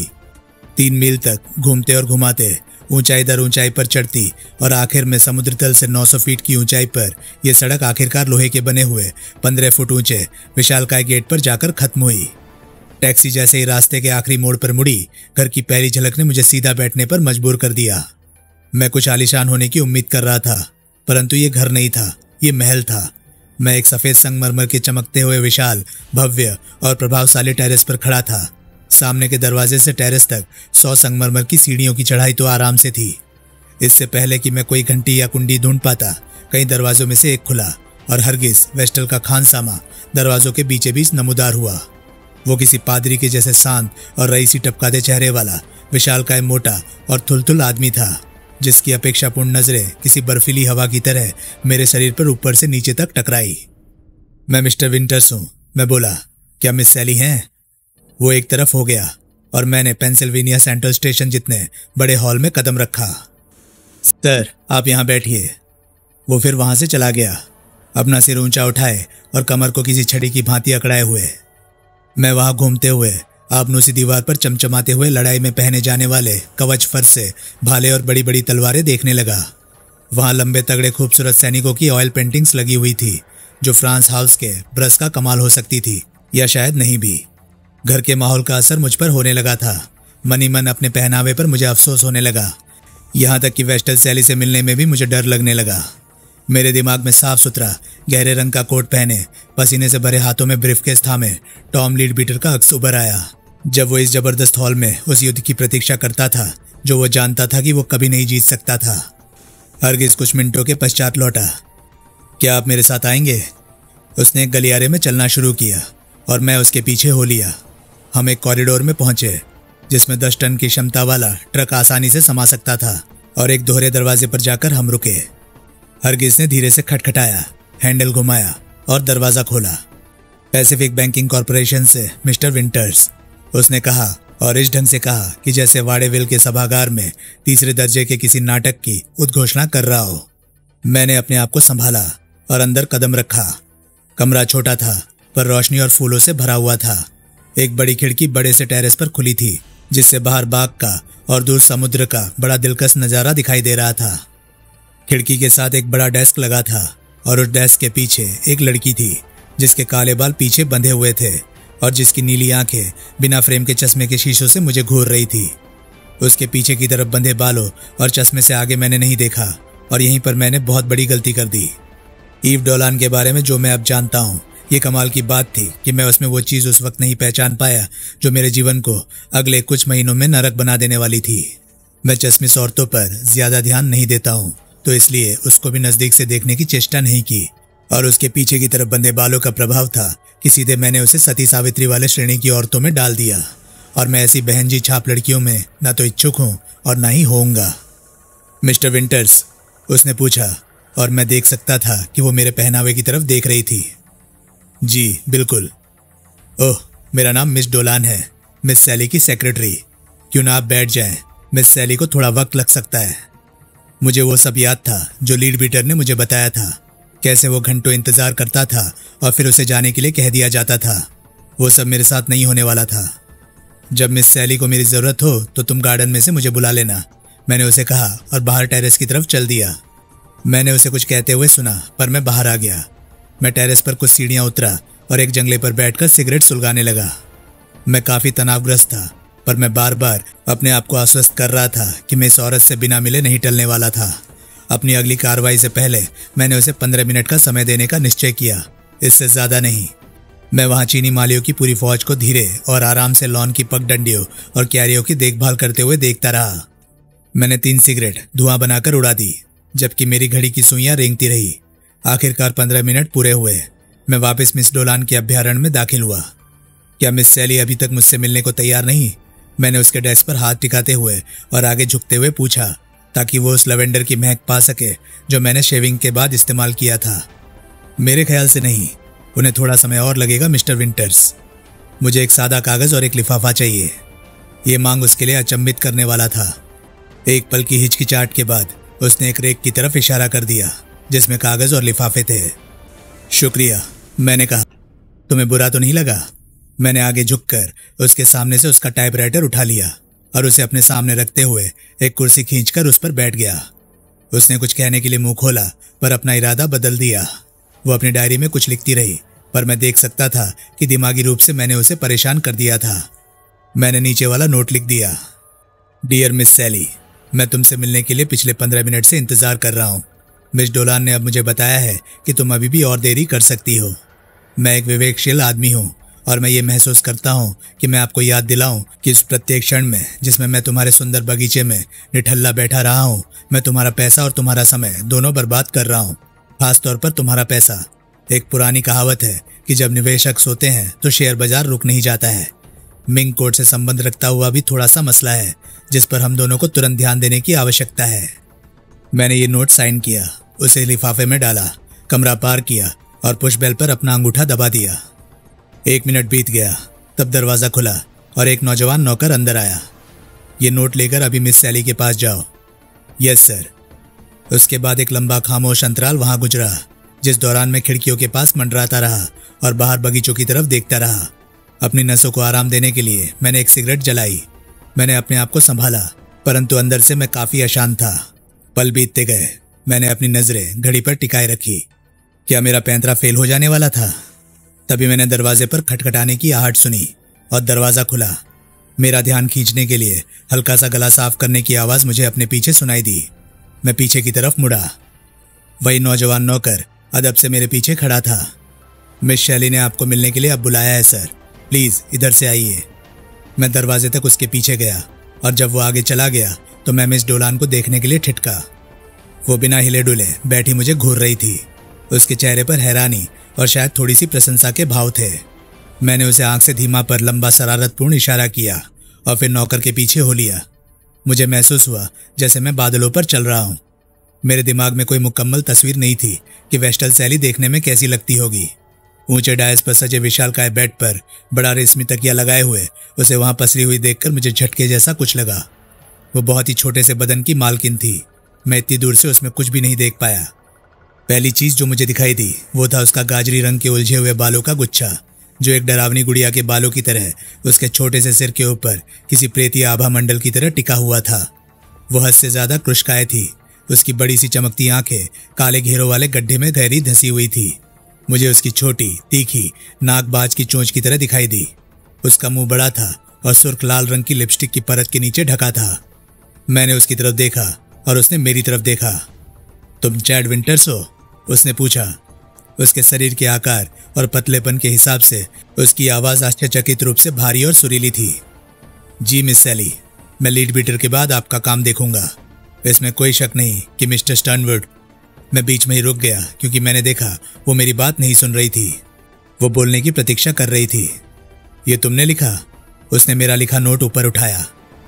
S1: 3 मील तक घूमते और घुमाते, ऊंचाई दर ऊंचाई पर चढ़ती और आखिर में समुद्र तल से 900 फीट की ऊंचाई पर यह सड़क आखिरकार लोहे के बने हुए 15 फुट ऊंचे विशालकाय गेट पर जाकर खत्म हुई। टैक्सी जैसे ही रास्ते के आखिरी मोड़ पर मुड़ी, घर की पहली झलक ने मुझे सीधा बैठने पर मजबूर कर दिया। मैं कुछ आलीशान होने की उम्मीद कर रहा था, परंतु ये घर नहीं था, ये महल था। मैं एक सफेद संगमरमर के चमकते हुए विशाल, भव्य और प्रभावशाली टेरेस पर खड़ा था। सामने के दरवाजे से टेरेस तक 100 संगमरमर की सीढ़ियों की चढ़ाई तो आराम से थी। इससे पहले कि मैं कोई घंटी या कुंडी ढूंढ पाता, कई दरवाजों में से एक खुला और हरगिज वेस्टल का खानसामा दरवाजों के बीचे बीच नमूदार हुआ। वो किसी पादरी के जैसे शांत और रईसी टपकाते चेहरे वाला विशालकाय, मोटा और थुलथुल आदमी था, जिसकी अपेक्षापूर्ण नजरें किसी बर्फीली हवा की तरह मेरे शरीर पर ऊपर से नीचे तक टकराई। मैं मिस्टर विंटर्स हूं, मैं बोला। क्या मिस सैली हैं? वो एक तरफ हो गया और मैंने पेंसिल्वेनिया सेंट्रल स्टेशन जितने बड़े हॉल में कदम रखा। सर, आप यहां बैठिए। वो फिर वहां से चला गया, अपना सिर ऊंचा उठाए और कमर को किसी छड़ी की भांति अकड़ाए हुए। मैं वहां घूमते हुए आपनों सी दीवार पर चमचमाते हुए लड़ाई में पहने जाने वाले कवच फर से भाले और बड़ी बड़ी तलवारें देखने लगा। वहां लंबे तगड़े खूबसूरत सैनिकों की ऑयल पेंटिंग्स लगी हुई थी, जो फ्रांस हाउस के ब्रश का कमाल हो सकती थी, या शायद नहीं भी। घर के माहौल का असर मुझ पर होने लगा था। मनी मन अपने पहनावे पर मुझे अफसोस होने लगा। यहां तक कि वेस्टल सैली से मिलने में भी मुझे डर लगने लगा। मेरे दिमाग में साफ सुथरा गहरे रंग का कोट पहने, पसीने से भरे हाथों में ब्रीफकेस थामे टॉम लीड बीटर का अक्स उभर आया, जब वो इस जबरदस्त हॉल में उस युद्ध की प्रतीक्षा करता था जो वो जानता था कि वो कभी नहीं जीत सकता था। हरगिज कुछ मिनटों के पश्चात लौटा। क्या आप मेरे साथ आएंगे? उसने एक गलियारे में चलना शुरू किया और मैं उसके पीछे हो लिया। हम एक कॉरिडोर में पहुंचे जिसमें 10 टन की क्षमता वाला ट्रक आसानी से समा सकता था और एक दोहरे दरवाजे पर जाकर हम रुके। हरगिज ने धीरे से खटखटाया, हैंडल घुमाया और दरवाजा खोला। पैसिफिक बैंकिंग कॉरपोरेशन से मिस्टर विंटर्स, उसने कहा, और इस ढंग से कहा कि जैसे वाडेविल के सभागार में तीसरे दर्जे के किसी नाटक की उद्घोषणा कर रहा हो। मैंने अपने आप को संभाला और अंदर कदम रखा। कमरा छोटा था पर रोशनी और फूलों से भरा हुआ था। एक बड़ी खिड़की बड़े से टेरेस पर खुली थी जिससे बाहर बाग का और दूर समुद्र का बड़ा दिलकश नजारा दिखाई दे रहा था। खिड़की के साथ एक बड़ा डेस्क लगा था और उस डेस्क के पीछे एक लड़की थी जिसके काले बाल पीछे बंधे हुए थे और जिसकी नीली आंखें बिना फ्रेम के चश्मे के शीशों से मुझे घूर रही थी। उसके पीछे की तरफ बंधे बालों और चश्मे से आगे मैंने नहीं देखा और यहीं पर मैंने बहुत बड़ी गलती कर दी। ईव डोलान के बारे में जो मैं अब जानता हूँ, ये कमाल की बात थी कि मैं उसमें वो चीज उस वक्त नहीं पहचान पाया जो मेरे जीवन को अगले कुछ महीनों में नरक बना देने वाली थी। मैं चश्मिश औरतों पर ज्यादा ध्यान नहीं देता हूँ, तो इसलिए उसको भी नजदीक से देखने की चेष्टा नहीं की और उसके पीछे की तरफ बंधे बालों का प्रभाव था कि सीधे मैंने उसे सती सावित्री वाले श्रेणी की औरतों में डाल दिया और मैं ऐसी बहनजी छाप लड़कियों में ना तो इच्छुक हूँ और ना ही होऊंगा। मिस्टर विंटर्स, उसने पूछा और मैं देख सकता था कि वो मेरे पहनावे की तरफ देख रही थी। जी बिल्कुल। ओह, मेरा नाम मिस डोलान है, मिस सैली की सेक्रेटरी। क्यों ना आप बैठ जाएं, मिस सैली को थोड़ा वक्त लग सकता है। मुझे वो सब याद था जो लीड बीटर ने मुझे बताया था, कैसे वो घंटों इंतजार करता था और फिर उसे जाने के लिए कह दिया जाता था। वो सब मेरे साथ नहीं होने वाला था। जब मिस सैली को मेरी जरूरत हो तो तुम गार्डन में से मुझे बुला लेना, मैंने उसे कहा और बाहर टेरेस की तरफ चल दिया। मैंने उसे कुछ कहते हुए सुना पर मैं बाहर आ गया। मैं टेरेस पर कुछ सीढ़ियां उतरा और एक जंगले पर बैठकर सिगरेट सुलगाने लगा। मैं काफी तनावग्रस्त था पर मैं बार बार अपने आप को आश्वस्त कर रहा था कि मैं इस औरत से बिना मिले नहीं टलने वाला था। अपनी अगली कार्रवाई से पहले मैंने उसे 15 मिनट का समय देने का निश्चय किया, इससे ज्यादा नहीं। मैं वहां चीनी मालियों की पूरी फौज को धीरे और आराम से लॉन की पगडंडियों और क्यारियों की देखभाल करते हुए देखता रहा। मैंने 3 सिगरेट धुआं बनाकर उड़ा दी जबकि मेरी घड़ी की सुइयां रेंगती रही। आखिरकार 15 मिनट पूरे हुए। मैं वापस मिस डोलान के अभ्यारण्य में दाखिल हुआ। क्या मिस सैली अभी तक मुझसे मिलने को तैयार नहीं? मैंने उसके डेस्क पर हाथ टिकाते हुए और आगे झुकते हुए पूछा ताकि वो उस लवेंडर की महक पा सके जो मैंने शेविंग के बाद इस्तेमाल किया था। मेरे ख्याल से नहीं, उन्हें थोड़ा समय और लगेगा मिस्टर विंटर्स। मुझे एक सादा कागज और एक लिफाफा चाहिए। ये मांग उसके लिए अचंभित करने वाला था। एक पल की हिचकिचाहट के बाद उसने एक रेक की तरफ इशारा कर दिया जिसमें कागज और लिफाफे थे। शुक्रिया, मैंने कहा। तुम्हें बुरा तो नहीं लगा? मैंने आगे झुककर उसके सामने से उसका टाइपराइटर उठा लिया और उसे अपने सामने रखते हुए एक कुर्सी खींचकर उस पर बैठ गया। उसने कुछ कहने के लिए मुंह खोला पर अपना इरादा बदल दिया। वो अपनी डायरी में कुछ लिखती रही पर मैं देख सकता था कि दिमागी रूप से मैंने उसे परेशान कर दिया था। मैंने नीचे वाला नोट लिख दिया। डियर मिस सैली, मैं तुमसे मिलने के लिए पिछले 15 मिनट से इंतजार कर रहा हूँ। मिस डोलान ने अब मुझे बताया है कि तुम अभी भी और देरी कर सकती हो। मैं एक विवेकशील आदमी हूँ और मैं ये महसूस करता हूँ कि मैं आपको याद दिलाऊं कि इस प्रत्येक क्षण में जिसमें मैं तुम्हारे सुंदर बगीचे में निठल्ला बैठा रहा हूँ, मैं तुम्हारा पैसा और तुम्हारा समय दोनों बर्बाद कर रहा हूँ। खासतौर पर तुम्हारा पैसा। एक पुरानी कहावत है कि जब निवेशक सोते हैं तो शेयर बाजार रुक नहीं जाता है। मिंग कोड से संबंध रखता हुआ भी थोड़ा सा मसला है जिस पर हम दोनों को तुरंत ध्यान देने की आवश्यकता है। मैंने ये नोट साइन किया, उसे लिफाफे में डाला, कमरा पार किया और पुश बेल पर अपना अंगूठा दबा दिया। 1 मिनट बीत गया, तब दरवाजा खुला और एक नौजवान नौकर अंदर आया। ये नोट लेकर अभी मिस सैली के पास जाओ। Yes sir. उसके बाद एक लंबा खामोश अंतराल वहां गुजरा जिस दौरान मैं खिड़कियों के पास मंडराता रहा और बाहर बगीचों की तरफ देखता रहा। अपनी नसों को आराम देने के लिए मैंने एक सिगरेट जलाई। मैंने अपने आप को संभाला परंतु अंदर से मैं काफी अशांत था। पल बीतते गए। मैंने अपनी नजरें घड़ी पर टिकाए रखी। क्या मेरा पैंतरा फेल हो जाने वाला था? तभी मैंने दरवाजे पर खटखटाने की आहट सुनी और दरवाजा खुला। मेरा ध्यान खींचने के लिए हल्का सा गला साफ करने की आवाज मुझे अपने पीछे सुनाई दी। मैं पीछे की तरफ मुड़ा। वही नौजवान नौकर अदब से मेरे पीछे खड़ा था। मिस शैली ने आपको मिलने के लिए अब बुलाया है सर, प्लीज इधर से आइए। मैं दरवाजे तक उसके पीछे गया और जब वो आगे चला गया तो मैं मिस डोलान को देखने के लिए ठिठका। वो बिना हिले डुले बैठी मुझे घूर रही थी। उसके चेहरे पर हैरानी और शायद थोड़ी सी प्रशंसा के भाव थे। मैंने उसे आंख से धीमा पर लंबा शरारतपूर्ण इशारा किया और फिर नौकर के पीछे हो लिया। मुझे महसूस हुआ जैसे मैं बादलों पर चल रहा हूँ। मेरे दिमाग में कोई मुकम्मल तस्वीर नहीं थी कि वेस्टल शैली देखने में कैसी लगती होगी। ऊंचे डायस पर सजे विशालकाय बेड पर बड़ा रेशमी तकिया लगाए हुए उसे वहां पसरी हुई देखकर मुझे झटके जैसा कुछ लगा। वो बहुत ही छोटे से बदन की मालकिन थी। मैं इतनी दूर से उसमें कुछ भी नहीं देख पाया। पहली चीज जो मुझे दिखाई दी वो था उसका गाजरी रंग के उलझे हुए बालों का गुच्छा, जो एक डरावनी गुड़िया के बालों की तरह उसके छोटे से सिर के ऊपर किसी प्रेतीय आभा मंडल की तरह टिका हुआ था। वो हद से ज्यादा कृशकाय थी। उसकी बड़ी सी चमकती आंखें काले घेरों वाले गड्ढे में गहरी धसी हुई थी। मुझे उसकी छोटी तीखी नाक बाज की चोंच की तरह दिखाई दी। उसका मुंह बड़ा था और सुर्ख लाल रंग की लिपस्टिक की परत के नीचे ढका था। मैंने उसकी तरफ देखा और उसने मेरी तरफ देखा। तुम चैड विंटर्स हो? उसने पूछा। उसके शरीर के आकार और पतलेपन के हिसाब से उसकी आवाज आश्चर्यचकित रूप से भारी और सुरीली थी। जी मिस सैली, मैं लीड बीटर के बाद आपका काम देखूंगा। इसमें कोई शक नहीं कि मिस्टर स्टर्नवुड। मैं बीच में ही रुक गया क्योंकि मैंने देखा वो मेरी बात नहीं सुन रही थी। वो बोलने की प्रतीक्षा कर रही थी। ये तुमने लिखा? उसने मेरा लिखा नोट ऊपर उठाया।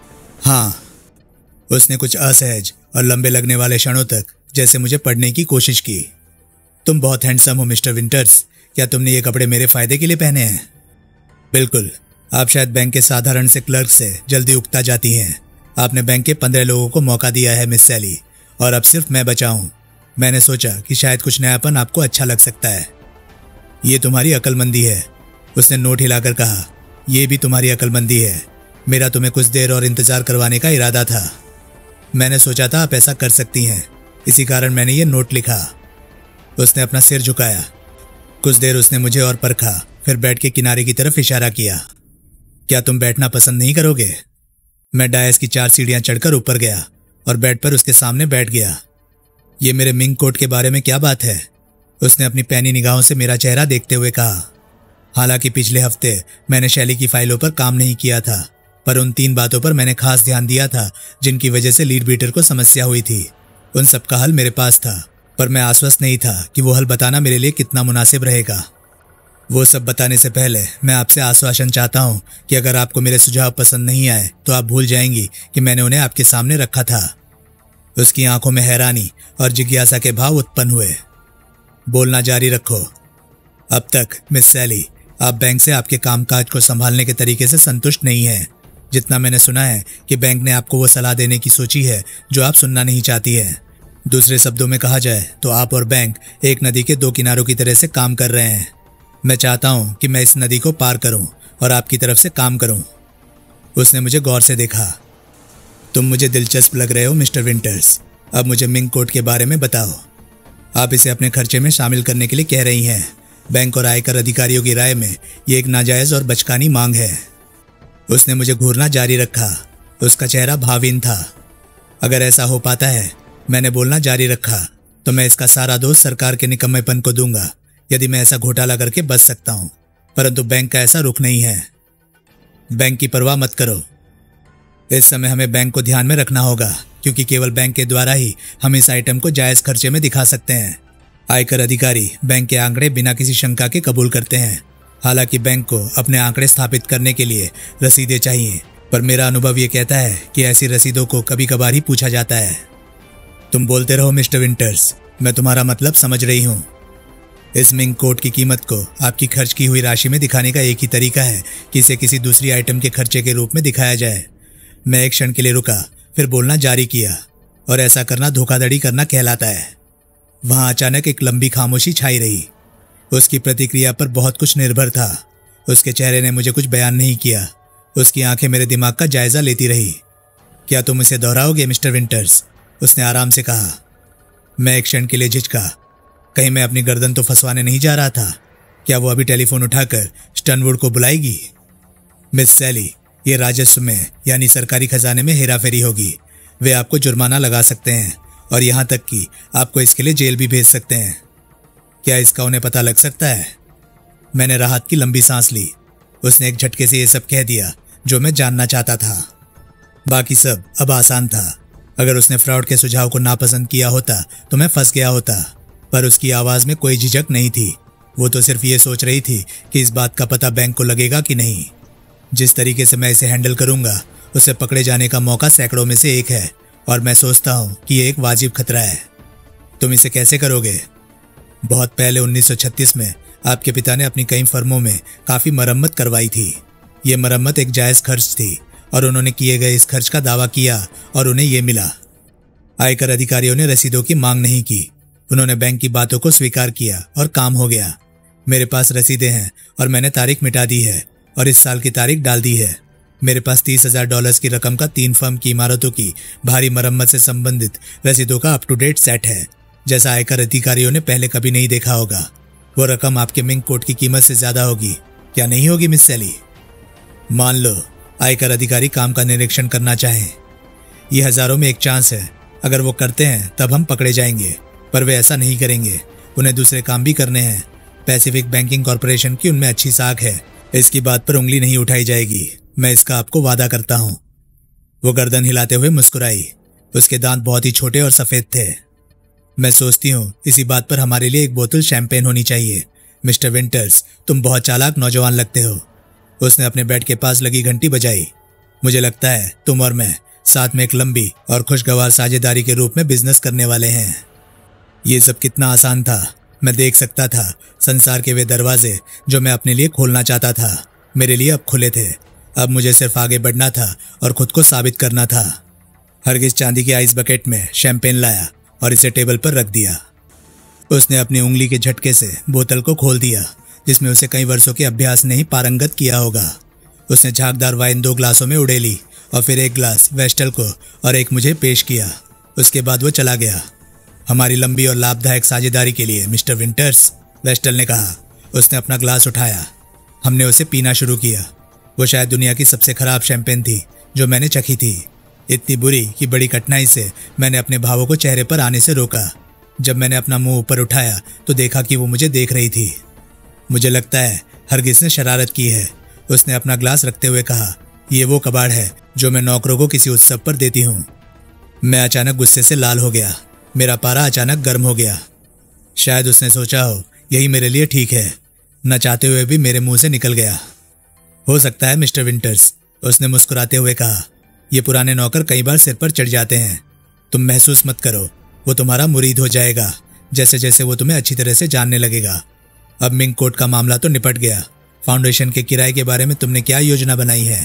S1: हाँ। उसने कुछ असहज और लंबे लगने वाले क्षणों तक जैसे मुझे पढ़ने की कोशिश की। तुम बहुत हैंडसम हो मिस्टर विंटर्स। क्या तुमने ये कपड़े मेरे फायदे के लिए पहने हैं? बिल्कुल। आप शायद बैंक के साधारण से क्लर्क से जल्दी उगता जाती हैं। आपने बैंक के 15 लोगों को मौका दिया है मिस सैली, और अब सिर्फ मैं बचा हूं। मैंने सोचा कि शायद कुछ नयापन आपको अच्छा लग सकता है। ये तुम्हारी अक्लमंदी है, उसने नोट हिलाकर कहा। यह भी तुम्हारी अक्लमंदी है। मेरा तुम्हें कुछ देर और इंतजार करवाने का इरादा था। मैंने सोचा था आप ऐसा कर सकती हैं, इसी कारण मैंने ये नोट लिखा। उसने अपना सिर झुकाया। कुछ देर उसने मुझे और परखा, फिर बेड के किनारे की तरफ इशारा किया। क्या तुम बैठना पसंद नहीं करोगे? मैं डायस की 4 सीढ़ियां चढ़कर ऊपर गया और बेड पर उसके सामने बैठ गया। ये मेरे मिंक कोट के बारे में क्या बात है? उसने अपनी पैनी निगाहों से मेरा चेहरा देखते हुए कहा। हालांकि पिछले हफ्ते मैंने शैली की फाइलों पर काम नहीं किया था, पर उन 3 बातों पर मैंने खास ध्यान दिया था जिनकी वजह से लीड बीटर को समस्या हुई थी। उन सब का हल मेरे पास था, पर मैं आश्वस्त नहीं था कि वो हल बताना मेरे लिए कितना मुनासिब रहेगा। वो सब बताने से पहले मैं आपसे आश्वासन चाहता हूं कि अगर आपको मेरे सुझाव पसंद नहीं आए तो आप भूल जाएंगी कि मैंने उन्हें आपके सामने रखा था। उसकी आंखों में हैरानी और जिज्ञासा के भाव उत्पन्न हुए। बोलना जारी रखो। अब तक मिस सैली, आप बैंक से आपके कामकाज को संभालने के तरीके से संतुष्ट नहीं हैं। जितना मैंने सुना है कि बैंक ने आपको वो सलाह देने की सोची है जो आप सुनना नहीं चाहती है। दूसरे शब्दों में कहा जाए तो आप और बैंक एक नदी के 2 किनारों की तरह से काम कर रहे हैं। मैं चाहता हूं कि मैं इस नदी को पार करूं और आपकी तरफ से काम करूं। उसने मुझे गौर से देखा। तुम मुझे दिलचस्प लग रहे हो मिस्टर विंटर्स। अब मुझे मिंक कोट के बारे में बताओ। आप इसे अपने खर्चे में शामिल करने के लिए कह रही हैं। बैंक और आयकर अधिकारियों की राय में ये एक नाजायज और बचकानी मांग है। उसने मुझे घूरना जारी रखा। उसका चेहरा भावहीन था। अगर ऐसा हो पाता है, मैंने बोलना जारी रखा, तो मैं इसका सारा दोष सरकार के निकम्मेपन को दूंगा। यदि मैं ऐसा घोटाला करके बच सकता हूं, परंतु बैंक का ऐसा रुख नहीं है। बैंक की परवाह मत करो। इस समय हमें बैंक को ध्यान में रखना होगा, क्योंकि केवल बैंक के द्वारा ही हम इस आइटम को जायज खर्चे में दिखा सकते हैं। आयकर अधिकारी बैंक के आंकड़े बिना किसी शंका के कबूल करते हैं। हालांकि बैंक को अपने आंकड़े स्थापित करने के लिए रसीदें चाहिए, पर मेरा अनुभव ये कहता है कि ऐसी रसीदों को कभी कभार ही पूछा जाता है। तुम बोलते रहो मिस्टर विंटर्स, मैं तुम्हारा मतलब समझ रही हूँ। इस मिंक कोट की कीमत को आपकी खर्च की हुई राशि में दिखाने का एक ही तरीका है कि इसे किसी दूसरी आइटम के खर्चे के रूप में दिखाया जाए। मैं एक क्षण के लिए रुका, फिर बोलना जारी किया, और ऐसा करना धोखाधड़ी करना कहलाता है। वहां अचानक एक लंबी खामोशी छाई रही। उसकी प्रतिक्रिया पर बहुत कुछ निर्भर था। उसके चेहरे ने मुझे कुछ बयान नहीं किया। उसकी आंखें मेरे दिमाग का जायजा लेती रही। क्या तुम इसे दोहराओगे मिस्टर विंटर्स? उसने आराम से कहा। मैं एक क्षण के लिए झिझका। कहीं मैं अपनी गर्दन तो फंसवाने नहीं जा रहा था। क्या वो अभी टेलीफोन उठाकर स्टर्नवुड को बुलाएगी? मिस सैली, ये राजस्व में यानी सरकारी खजाने में हेराफेरी होगी। वे आपको जुर्माना लगा सकते हैं और यहाँ तक कि आपको इसके लिए जेल भी भेज सकते हैं। क्या इसका उन्हें पता लग सकता है? मैंने राहत की लंबी सांस ली। उसने एक झटके से ये सब कह दिया जो मैं जानना चाहता था। बाकी सब अब आसान था। अगर उसने फ्रॉड के सुझाव को नापसंद किया होता तो मैं फंस गया होता, पर उसकी आवाज में कोई झिझक नहीं थी। वो तो सिर्फ ये सोच रही थी कि इस बात का पता बैंक को लगेगा कि नहीं। जिस तरीके से मैं इसे हैंडल करूंगा, उसे पकड़े जाने का मौका सैकड़ों में से एक है, और मैं सोचता हूं कि ये एक वाजिब खतरा है। तुम इसे कैसे करोगे? बहुत पहले 1936 में आपके पिता ने अपनी कई फर्मों में काफी मरम्मत करवाई थी। ये मरम्मत एक जायज खर्च थी और उन्होंने किए गए इस खर्च का दावा किया और उन्हें ये मिला। आयकर अधिकारियों ने रसीदों की मांग नहीं की। उन्होंने बैंक की बातों को स्वीकार किया और काम हो गया। मेरे पास रसीदें हैं और मैंने तारीख मिटा दी है और इस साल की तारीख डाल दी है। मेरे पास $30,000 की रकम का 3 फर्म की इमारतों की भारी मरम्मत से संबंधित रसीदों का अप टू डेट सेट है, जैसा आयकर अधिकारियों ने पहले कभी नहीं देखा होगा। वो रकम आपके मिंक कोट की कीमत से ज्यादा होगी, क्या नहीं होगी मिस सैली? मान लो आयकर अधिकारी काम का निरीक्षण करना चाहें। ये हजारों में एक चांस है। अगर वो करते हैं तब हम पकड़े जाएंगे, पर वे ऐसा नहीं करेंगे। उन्हें दूसरे काम भी करने हैं। पैसिफिक बैंकिंग कॉरपोरेशन की उनमें अच्छी साख है। इसकी बात पर उंगली नहीं उठाई जाएगी, मैं इसका आपको वादा करता हूं। वो गर्दन हिलाते हुए मुस्कुराई। उसके दांत बहुत ही छोटे और सफेद थे। मैं सोचती हूँ इसी बात पर हमारे लिए एक बोतल शैंपेन होनी चाहिए। मिस्टर विंटर्स, तुम बहुत चालाक नौजवान लगते हो। उसने अपने बेड के पास लगी घंटी बजाई। मुझे लगता है तुम और मैं साथ में एक लंबी और खुशगवार साझेदारी के रूप में बिजनेस करने वाले हैं। ये सब कितना आसान था। मैं देख सकता था संसार के वे दरवाजे जो मैं अपने लिए खोलना चाहता था, मेरे लिए अब खुले थे। अब मुझे सिर्फ आगे बढ़ना था और खुद को साबित करना था। हरगिज चांदी के आइस बकेट में शैंपेन लाया और इसे टेबल पर रख दिया। उसने अपनी उंगली के झटके से बोतल को खोल दिया, जिसमें उसे कई वर्षों के अभ्यास ने ही पारंगत किया होगा। उसने झागदार वाइन 2 ग्लासों में उड़ेली और फिर एक ग्लास वेस्टल को और एक मुझे पेश किया। उसके बाद वो चला गया। हमारी लंबी और लाभदायक साझेदारी के लिए मिस्टर विंटर्स, वेस्टल ने कहा। उसने अपना ग्लास उठाया। हमने उसे पीना शुरू किया। वो शायद दुनिया की सबसे खराब शैंपेन थी जो मैंने चखी थी। इतनी बुरी कि बड़ी कठिनाई से मैंने अपने भावों को चेहरे पर आने से रोका। जब मैंने अपना मुंह ऊपर उठाया तो देखा कि वो मुझे देख रही थी। मुझे लगता है हरगिज ने शरारत की है, उसने अपना ग्लास रखते हुए कहा। ये वो कबाड़ है जो मैं नौकरों को किसी उत्सव पर देती हूँ। मैं अचानक गुस्से से लाल हो गया। मेरा पारा अचानक गर्म हो गया। शायद उसने सोचा हो यही मेरे लिए ठीक है। न चाहते हुए भी मेरे मुंह से निकल गया। हो सकता है मिस्टर विंटर्स, उसने मुस्कुराते हुए कहा। ये पुराने नौकर कई बार सिर पर चढ़ जाते हैं। तुम महसूस मत करो, वो तुम्हारा मुरीद हो जाएगा जैसे जैसे वो तुम्हें अच्छी तरह से जानने लगेगा। अब मिंक कोट का मामला तो निपट गया। फाउंडेशन के किराए के बारे में तुमने क्या योजना बनाई है?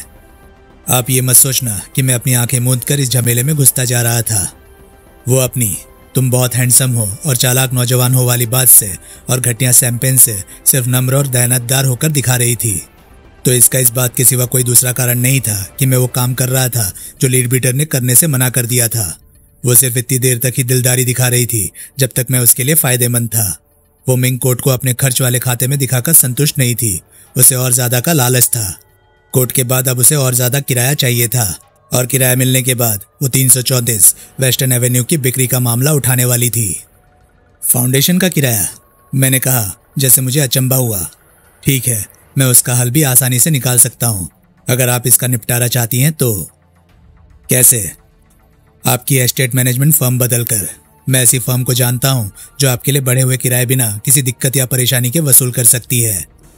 S1: आप ये मत सोचना कि मैं अपनी आंखें मूंद कर इस झमेले में घुसता जा रहा था। वो अपनी तुम बहुत हैंडसम हो और चालाक नौजवान हो वाली बात से और घटिया शैंपेन से सिर्फ नम्र और दयानतदार होकर दिखा रही थी। तो इसका इस बात के सिवा कोई दूसरा कारण नहीं था कि मैं वो काम कर रहा था जो लीडबीटर ने करने से मना कर दिया था। वो सिर्फ इतनी देर तक ही दिलदारी दिखा रही थी जब तक मैं उसके लिए फायदेमंद था। वो मिंक कोट को अपने खर्च वाले खाते में दिखाकर संतुष्ट नहीं थी। उसे और ज्यादा का लालच था। कोट के बाद अब उसे और ज्यादा किराया चाहिए था और किराया मिलने के बाद वो 334 वेस्टर्न एवेन्यू की बिक्री का मामला उठाने वाली थी। फाउंडेशन का किराया? मैंने कहा, जैसे मुझे अचंभा हुआ। ठीक है, मैं उसका हल भी आसानी से निकाल सकता हूं अगर आप इसका निपटारा चाहती हैं तो। कैसे? आपकी एस्टेट मैनेजमेंट फर्म बदलकर। मैं ऐसी फर्म को जानता हूं जो आपके लिए बढ़े हुए किराए बिना किसी दिक्कत या परेशानी के वसूल कर सकती है।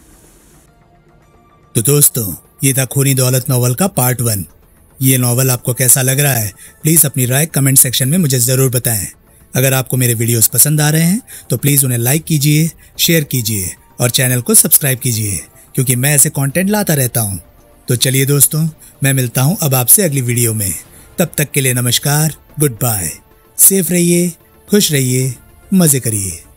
S1: तो दोस्तों, ये था खूनी दौलत नॉवल का पार्ट 1। ये नॉवल आपको कैसा लग रहा है प्लीज अपनी राय कमेंट सेक्शन में मुझे जरूर बताएं। अगर आपको मेरे वीडियोस पसंद आ रहे हैं तो प्लीज उन्हें लाइक कीजिए, शेयर कीजिए और चैनल को सब्सक्राइब कीजिए, क्योंकि मैं ऐसे कंटेंट लाता रहता हूं। तो चलिए दोस्तों, मैं मिलता हूं अब आपसे अगली वीडियो में। तब तक के लिए नमस्कार, गुड बाय। सेफ रहिए, खुश रहिए, मजे करिए।